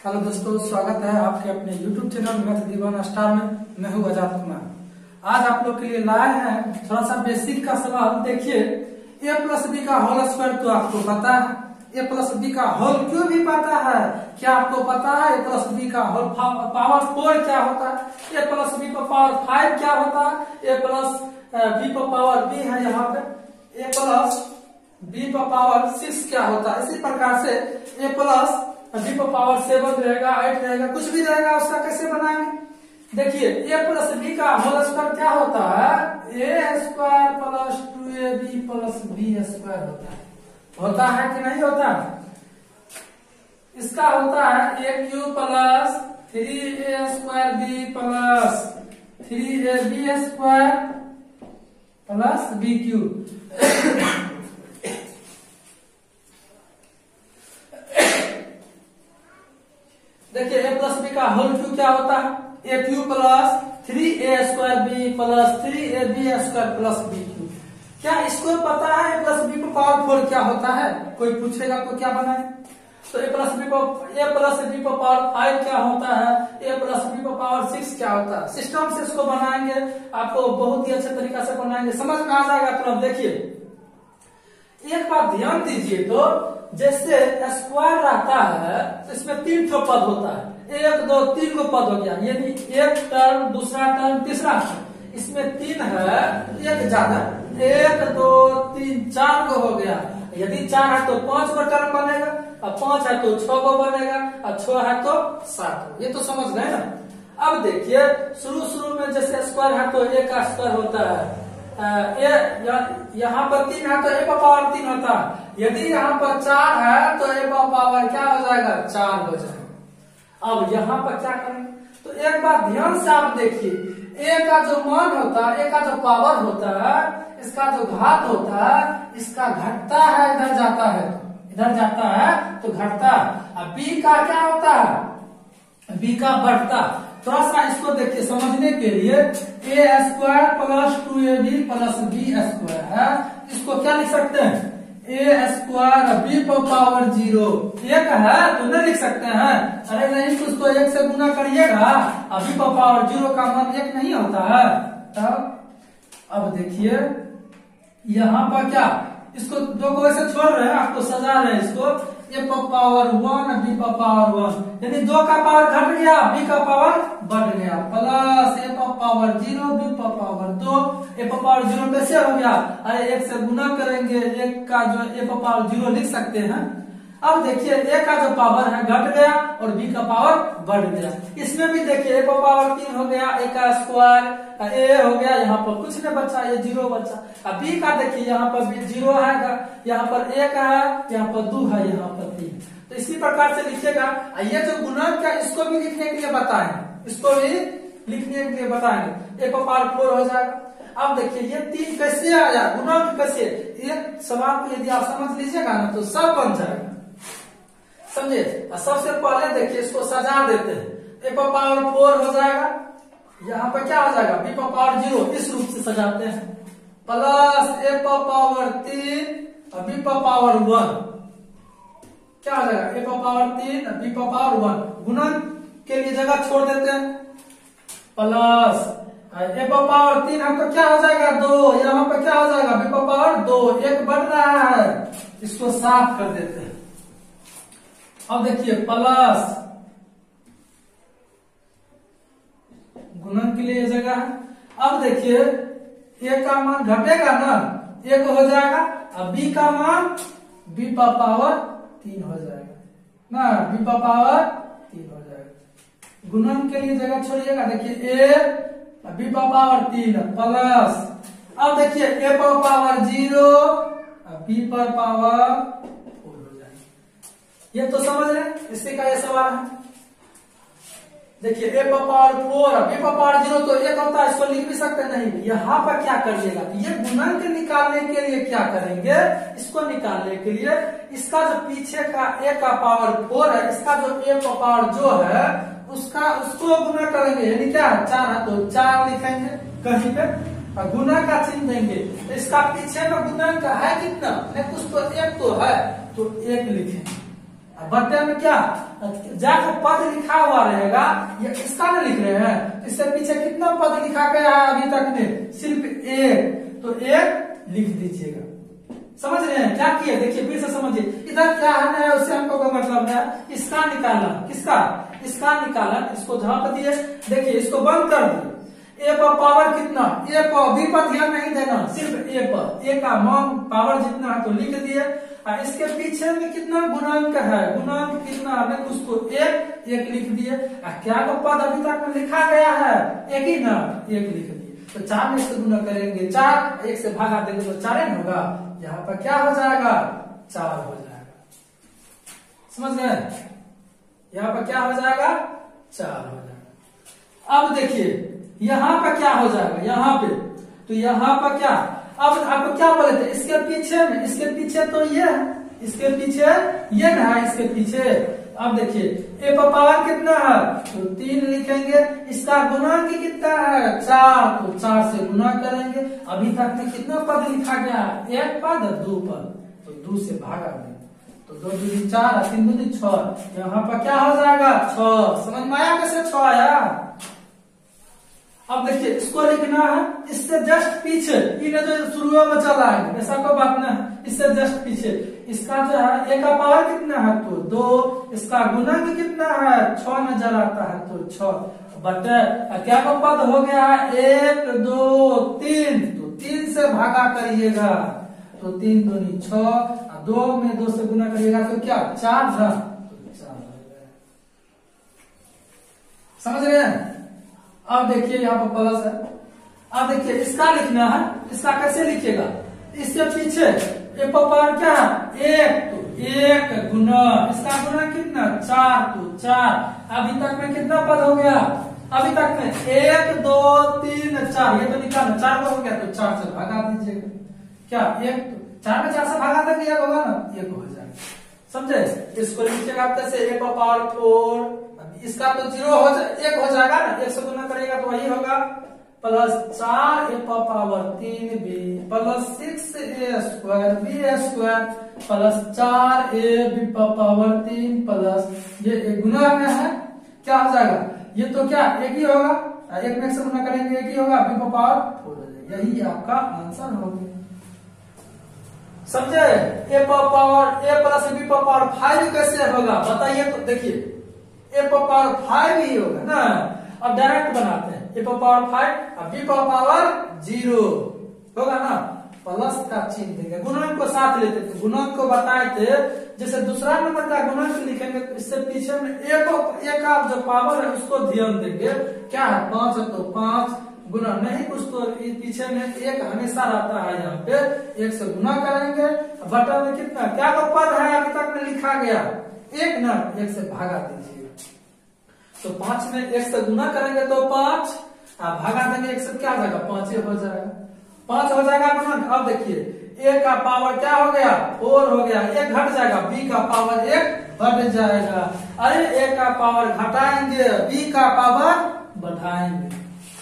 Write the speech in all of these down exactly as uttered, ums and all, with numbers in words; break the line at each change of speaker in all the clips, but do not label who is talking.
Hello दोस्तों, स्वागत है आपके अपने यूट्यूब चैनल मैथ दीवाना स्टार में। मैं हूँ आजाद कुमार। आज आप लोग के लिए लाए हैं थोड़ा सा बेसिक का सवाल। देखिए, ए प्लस बी का होल स्क्वायर तो आपको पता है, ए प्लस बी का होल क्यों भी पता है। क्या आपको पता है ए प्लस बी का होल पावर फोर क्या होता है, ए प्लस बी पर पावर फाइव क्या होता है, ए प्लस बी पर पावर बी है यहाँ पे, ए प्लस बी पर पावर सिक्स क्या होता है। इसी प्रकार से ए प्लस बी पर पावर सेवन रहेगा, एट रहेगा, कुछ भी रहेगा, उसका कैसे बनाएंगे। देखिए, ए प्लस बी का होल स्क्वायर क्या होता है, A square plus two A B plus B square होता है। होता है कि नहीं होता। इसका होता है A cube plus three A square B plus three A B square plus B cube. देखिए, ए प्लस बी का होल क्यू क्या होता है, A cube plus three A square B plus three A B square plus B cube. क्या इसको पता है A plus B पर पावर फोर क्या होता है। कोई पूछेगा तो क्या बनाए, तो ए प्लस बी पर ए प्लस बी पर पावर फाइव क्या होता है, ए प्लस बी पर पावर सिक्स क्या होता है। सिस्टम से इसको बनाएंगे, आपको बहुत ही अच्छे तरीका से बनाएंगे, समझ में आ जाएगा। तो अब देखिए, एक बात ध्यान दीजिए, तो जैसे स्क्वायर रहता है तो इसमें तीन ठो पद होता है, एक दो तीन को पद हो गया, यानी एक टर्म, दूसरा टर्म, तीसरा टर्म। इसमें तीन है, एक ज्यादा, एक दो तीन चार को हो गया। यदि चार है तो पांच को टर्म बनेगा, और पांच है तो छह को बनेगा, और छह है तो सात को। ये तो समझ गए ना। अब देखिए, शुरू शुरू में जैसे स्क्वायर है तो एक का स्क्वायर होता है, ए, यहाँ पर तीन है तो ए पर पावर तीन होता है। यदि यहाँ पर चार है तो ए पर पावर क्या हो जाएगा, चार हो जाएगा। अब यहाँ पर क्या करेंगे, तो एक बार ध्यान से आप देखिए, ए का जो मान होता है, ए का जो पावर होता है, इसका जो घात होता है, इसका घटता है, इधर जाता है, इधर जाता है तो घटता है। अब बी का क्या होता है, बी का बढ़ता। थोड़ा सा इसको देखिए समझने के लिए, A square plus two A B plus B square है, इसको क्या लिख सकते हैं, ए स्क्वायर बी पर पावर जीरो। एक है तो नहीं लिख सकते हैं, अरे नहीं, कुछ तो एक से गुना करिएगा, अभी पर पावर जीरो का मान एक नहीं होता है। तब अब देखिए, यहाँ पर क्या, इसको दो को ऐसे छोड़ रहे हैं, आपको सजा रहे हैं इसको, ए पर पावर वन बी पर पावर वन, यानी दो का पावर घट गया, बी का पावर बढ़ गया, प्लस ए पर पावर जीरो बी पर पावर दो। ए पर पावर जीरो कैसे हो गया, अरे एक से गुना करेंगे, एक का जो ए पर पावर जीरो लिख सकते हैं। अब देखिए, ए का जो पावर है घट गया और बी का पावर बढ़ गया। इसमें भी देखिए, ए पर पावर तीन हो गया, ए का स्क्वायर, ए हो गया, यहाँ पर कुछ नहीं बचा, ये जीरो बचा। अब बी का देखिए, यहाँ पर भी जीरो है, यहाँ पर एक है, यहाँ पर दो है, यहाँ पर तीन। तो इसी प्रकार से लिखेगा। ये जो गुणक है, इसको भी लिखने के लिए बताएंगे, इसको भी लिखने के लिए बताएंगे। ए पर पावर फोर हो जाएगा। अब देखिए, ये तीन कैसे आया, गुणक कैसे, एक सवाल को यदि आप समझ लीजिएगा ना तो सब बन जाएगा, समझे। सबसे पहले देखिए, इसको सजा देते हैं, ए पर पावर फोर हो जाएगा, यहाँ पर क्या हो जाएगा, बी पर पावर जीरो, इस रूप से सजाते हैं, प्लस ए पर पावर तीन और बी पर पावर वन, क्या हो जाएगा, ए पर पावर तीन और बी पर पावर वन। गुणन के लिए जगह छोड़ देते हैं, प्लस ए पर पावर तीन हमको क्या हो जाएगा, दो, यहाँ पर क्या हो जाएगा, बी पर पावर दो, एक बढ़ रहा है, इसको साफ कर देते हैं। अब देखिए, प्लस गुणन के लिए जगह है। अब देखिए, ए का मान घटेगा ना, एक हो जाएगा, अब बी का मान बी पर पावर तीन हो जाएगा ना, बी पर पावर तीन हो जाएगा। गुणन के लिए जगह छोड़िएगा। देखिए, ए बी पर पावर तीन प्लस, अब देखिए, ए पर पावर जीरो, बी पर पावर फोर हो जाएगा। ये तो समझ रहे हैं, इसी का ये सवाल है। देखिए, ए पर पावर फोर बी पर पावर जीरो तो एक होता है, इसको लिख भी सकते नहीं। यहाँ पर क्या करिएगा, ये गुणन निकालने के लिए क्या करेंगे, इसको निकालने के लिए इसका जो पीछे का ए का पावर फोर है, इसका जो ए पर पावर जो है उसका उसको गुना करेंगे, यानी क्या, चार है तो चार लिखेंगे कहीं पे, और गुना का चिन्ह देंगे। तो इसका पीछे में गुणन का है कितना, कुछ तो एक तो है, तो एक लिखेंगे। बट्टे में क्या जाकर पद लिखा हुआ रहेगा, ये इसका ना लिख रहे हैं, इससे पीछे कितना पद लिखा गया है अभी तक में, सिर्फ एक, तो एक लिख दीजिएगा। समझ रहे हैं क्या किए, देखिए फिर से समझिए, इधर क्या है उससे हमको कोई मतलब है, इसका निकालना, किसका, इसका निकालना, इसको जहां पर दिए, देखिए इसको बंद कर दिए, ए पर पावर कितना, ए पर बी पर ध्यान नहीं देना, सिर्फ ए पर, ए का मान पावर जितना है तो लिख दिए, और इसके पीछे में कितना गुणांक है, गुणांक कितना है उसको एक एक लिख दिए, क्या को पद अभी तक में लिखा गया है, एक ही ना, एक लिख दिए। तो चार में से गुना करेंगे, चार एक से भागा देंगे तो चार ही होगा, यहाँ पर क्या हो जाएगा, चार हो जाएगा। समझ गए, यहाँ पर क्या हो जाएगा, चार हो जाएगा। अब देखिए यहाँ पर क्या हो जाएगा, यहाँ पे तो यहाँ पर क्या, अब आपको क्या बोले थे, इसके पीछे में, इसके पीछे तो ये है, इसके पीछे ये ना है, इसके पीछे, अब देखिए ए पर पावर कितना है, तो तीन लिखेंगे, इसका गुणांक कितना है, चार, तो चार से गुना करेंगे, अभी तक में कितना पद लिखा गया है, एक पद दो पद, तो दो से भागा देंगे, तो दो दूनी चार, तीन दूनी छह, यहाँ पर क्या हो जाएगा, छह। समझ में आया कैसे छह आया। अब देखिए इसको लिखना है, इससे जस्ट पीछे, इन्हें जो शुरू में चला है ऐसा कोई बात नहीं, इससे जस्ट पीछे इसका जो है ए का पावर कितना है, तो दो, इसका गुणांक कितना है, छह नजर आता है, तो छह बटे क्या का पद हो गया है, एक दो तीन, तो तीन से भागा करिएगा, तो तीन दूनी छह, दो में दो से गुना करिएगा तो क्या, चार ना, तो चार हो गया। समझ रहे हैं। अब देखिए यहाँ पर प्लस है, अब देखिए इसका लिखना है, इसका कैसे लिखिएगा, इसके पीछे ए पावर क्या है, एक, तो एक गुना, इसका गुना कितना, चार, तो चार, अभी तक में कितना पद हो गया, अभी तक में एक दो तीन चार, ये तो निकालना, चार को हो गया तो चार से भागा दीजिएगा, क्या एक, तो चार में चार से भागा देंगे एक होगा ना, एक हो जाएगा। समझे, इसको लिखिएगा आप कैसे, ए पावर फोर, इसका तो जीरो हो जाए, एक हो जाएगा ना, एक से गुना करेगा तो वही होगा, प्लस चार ए पावर तीन B plus six A square B square plus चार ए बी पावर तीन प्लस ये गुना में है, क्या हो जाएगा, ये तो क्या एक ही होगा, एक में से गुना करेंगे एक ही होगा, बी पावर फोर हो जाएगा, यही आपका आंसर हो गया। समझे, A power A plus B power five कैसे होगा बताइए, तो देखिए ए पावर फाइव ही होगा ना, अब डायरेक्ट बनाते हैं, ए पावर फाइव और बी पावर जीरो होगा ना, प्लस का चिन्ह देंगे, गुणांक को साथ लेते थे, गुणांक को बताए थे, जैसे दूसरा नंबर का गुणांक लिखेंगे तो इससे पीछे में एक एक का जो पावर है उसको ध्यान देंगे, क्या है पांच है तो पांच गुना नहीं, कुछ तो पीछे में एक हमेशा रहता है, यहाँ पे एक से गुना करेंगे, बटा में कितना क्या का पद है अभी तक में लिखा गया, एक ना, एक से भागा दीजिए, तो पांच में एक से गुना करेंगे तो पांच, भागा देंगे एक से क्या हो जाएगा, पांच हो जाएगा, पांच हो जाएगा गुना। अब देखिए ए का पावर क्या हो गया, फोर हो गया, एक घट जाएगा, बी का पावर एक बढ़ जाएगा, अरे ए का पावर घटाएंगे, बी का पावर बढ़ाएंगे,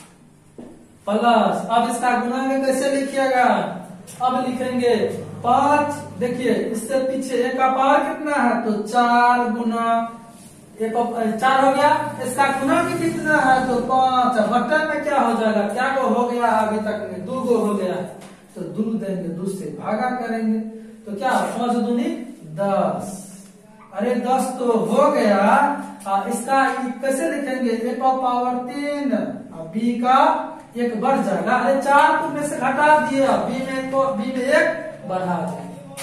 प्लस, अब इसका गुणांक कैसे लिखिएगा, अब लिखेंगे पांच, देखिए इससे पीछे ए का पावर कितना है, तो चार गुना एक चार हो गया, इसका गुना भी कितना है, तो पांच, बटन में क्या हो जाएगा, क्या को हो गया अभी तक में दो गो हो गया, तो दो देंगे, दो से भागा करेंगे, तो क्या पांच दूनी दस, अरे दस तो हो गया, आ, इसका कैसे लिखेंगे, ए पावर तीन, बी का एक बढ़ जाएगा, अरे चार को में से घटा दिया, बी में को बी में एक बढ़ा देंगे,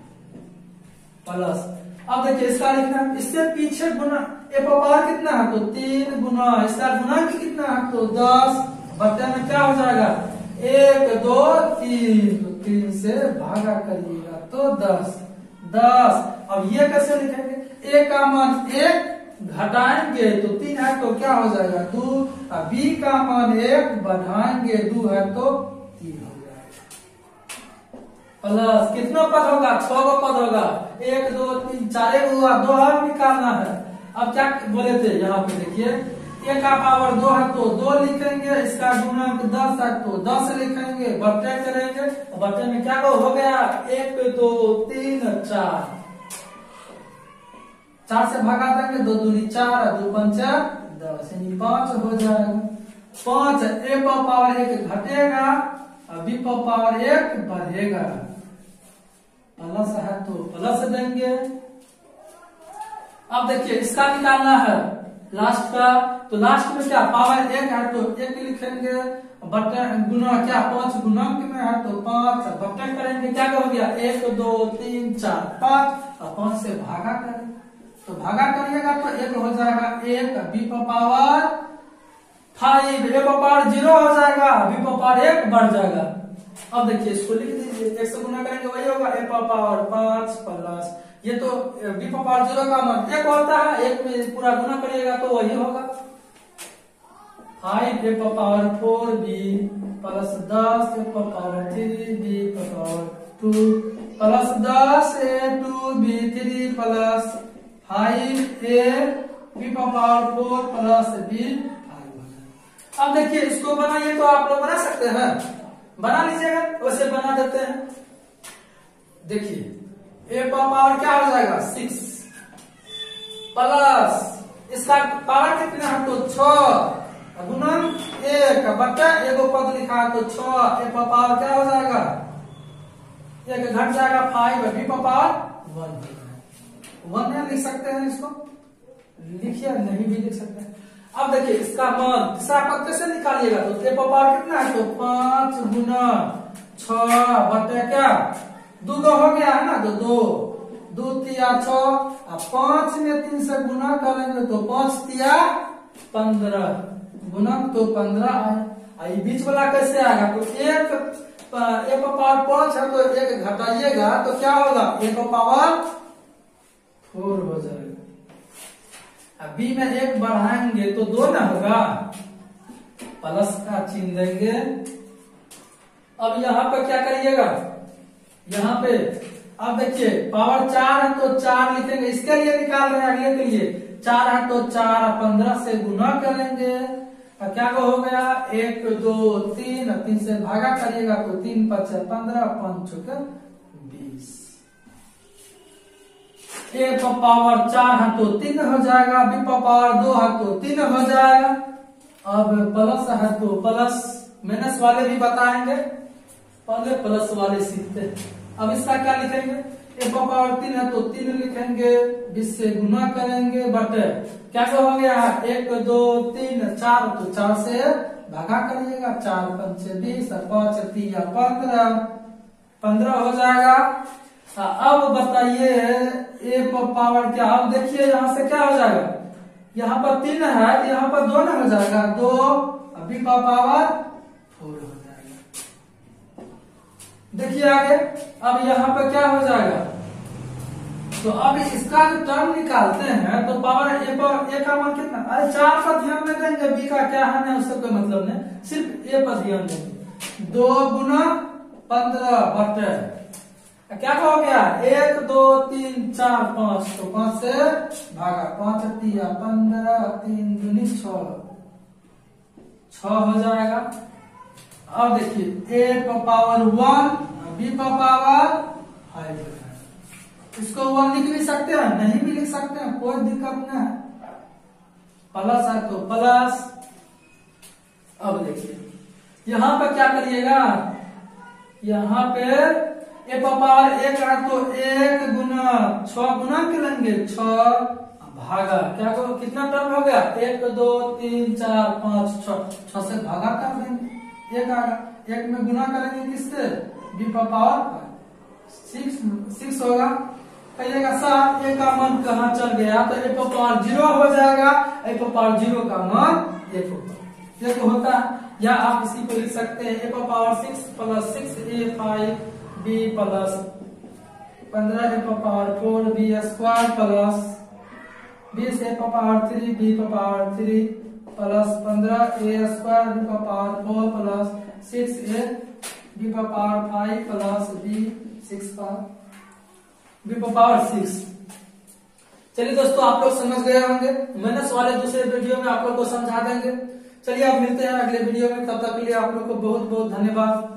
प्लस, अब देखिए इसका लिखना, इससे पीछे गुना ए पावर कितना है, तो तीन गुना, इसका गुणांक कितना है, तो दस, बच्चे में क्या हो जाएगा, एक दो तीन, तो तीन से भागा करिएगा तो दस, दस, अब ये कैसे लिखेंगे, ए का मान एक घटाएंगे तो तीन है तो क्या हो जाएगा, दो, बी का मान एक बढ़ाएंगे, दो है तो तीन हो जाएगा, प्लस कितना पद होगा, छह का पद होगा, एक दो तीन चार हुआ, दो और निकालना है, अब क्या बोले थे यहाँ पे देखिए, ए का पावर दो है तो दो लिखेंगे, इसका गुणांक दस है तो दस लिखेंगे, बट्टे करेंगे, बट्टे में क्या हो गया, एक दो तीन चार, चार से भगा देंगे, दो दूनी चार, दो पंचा दस, यानी पांच हो जाएगा। पांच ए पर पावर एक घटेगा और बी पर पावर एक बढ़ेगा। प्लस है तो प्लस देंगे। अब देखिए इसका निकालना है लास्ट का, तो लास्ट में क्या पावर एक है तो एक लिखेंगे, बटन गुना क्या पांच गुणक में है तो पांच, बटन करेंगे क्या हो गया एक दो तीन चार पांच, और पांच से भागा करें तो भागा करिएगा तो एक हो जाएगा एक, बी पर पावर फाइव, ए पर पावर जीरो हो जाएगा, बी पर पावर एक बढ़ जाएगा। अब देखिए इसको लिख दीजिए, एक से गुना करेंगे वही होगा ए पर पावर पांच प्लस, ये तो बी पर पावर जीरो का मान एक होता है, एक में पूरा गुना करिएगा तो वही होगा फाइव ए पर पावर फोर बी प्लस दस ए पर पावर थ्री बी पर पावर टू प्लस दस A two B three plus five A B पर power four plus B five. अब देखिए इसको बनाइए तो आप लोग बना सकते हैं, बना लीजिएगा, वैसे बना देते हैं। देखिए ए पर पावर क्या हो जाएगा सिक्स प्लस इसका पावर कितना है तो छह गुणन एक बटा एगो पद लिखा है तो छह, ए पर पावर क्या हो जाएगा एक घट जाएगा फाइव, बी पर पावर वन वन में लिख सकते हैं, इसको लिखिए नहीं भी लिख सकते हैं। अब देखिए इसका मान तीसरा पद कैसे निकालिएगा तो ए पर पावर कितना है तो पांच गुना छह बटे क्या दो दो हो गया है ना, तो दो दो तिया छह, पांच में तीन से गुना करेंगे तो पांच तिया पंद्रह, गुना तो पंद्रह आए। बीच वाला कैसे आएगा तो एक ए पर पावर पांच है तो एक घटाइएगा तो क्या होगा ए पर पावर फोर हो जाएगा। बी में एक बढ़ाएंगे तो दो ना होगा, प्लस का चिन्ह देंगे। अब यहाँ पे क्या करिएगा, यहाँ पे अब देखिए पावर चार है तो चार लिखेंगे, इसके लिए निकाल रहे हैं अगले के लिए, चार है तो चार पंद्रह से गुना करेंगे, क्या हो गया एक दो तीन, तीन से भागा करिएगा तो तीन पच पंद्रह पांच छः बीस, ए पर पावर चार है तो तीन हो जाएगा, बी पर पावर दो है तो तीन हो जाएगा। अब प्लस है तो प्लस माइनस वाले भी बताएंगे, पहले प्लस वाले सीखते हैं। अब इसका क्या लिखेंगे ए पर पावर तीन है तो तीन लिखेंगे, बीस से गुना करेंगे बटे क्या हो गया एक दो तीन चार तो चार से भागा करिएगा, चार पंचे बीस पांच तीन पंद्रह पंद्रह हो जाएगा। अब बताइए ए पर पावर क्या, अब देखिए यहाँ से क्या हो जाएगा, यहाँ पर तीन है यहाँ पर दो ना हो जाएगा दो, बी पर पावर फोर हो जाएगा। देखिए आगे अब यहाँ पर क्या हो जाएगा, तो अब इसका जो टर्म निकालते हैं तो पावर ए पर ए का मान कितना, अरे चार पर ध्यान नहीं देंगे, बी का क्या है ना उससे कोई मतलब नहीं, सिर्फ ए पर ध्यान देंगे। दो गुना पंद्रह बटे क्या हो गया एक दो तीन चार पांच, तो पांच से भागा पांच तिया पंद्रह तीन दूनी छह छह हो जाएगा। अब देखिए ए पर पावर वन बी पर पावर फाइव, इसको वन लिख भी सकते हैं नहीं भी लिख सकते हैं, कोई दिक्कत नहीं है, प्लस है तो प्लस। अब देखिए यहाँ पे क्या करिएगा, यहाँ पे ए पर पावर एक है तो एक गुना छह गुना करेंगे छह भागा क्या को कितना टर्म हो गया एक दो तीन चार पांच छह, छह से भागा कर देंगे एक आएगा, एक में गुना करेंगे किससे बी पर पावर सिक्स सिक्स होगा, कहिएगा सात, ए का मान कहाँ चल गया तो ए पर पावर जीरो हो जाएगा, ए पर पावर जीरो का मान एक होगा, एक होता है। या आप इसी को लिख सकते हैं ए पर power six plus six A five B plus पंद्रह ए पर power four B square plus बीस ए पर पावर थ्री बी पर पावर थ्री प्लस पंद्रह ए स्क्वायर बी पर power four plus six A B पर power five plus B six पर B पर पावर सिक्स। चलिए दोस्तों आप लोग समझ गए होंगे, माइनस वाले दूसरे वीडियो में आप लोग को समझा देंगे। चलिए आप मिलते हैं अगले वीडियो में, तब तक के लिए आप लोग को बहुत बहुत धन्यवाद।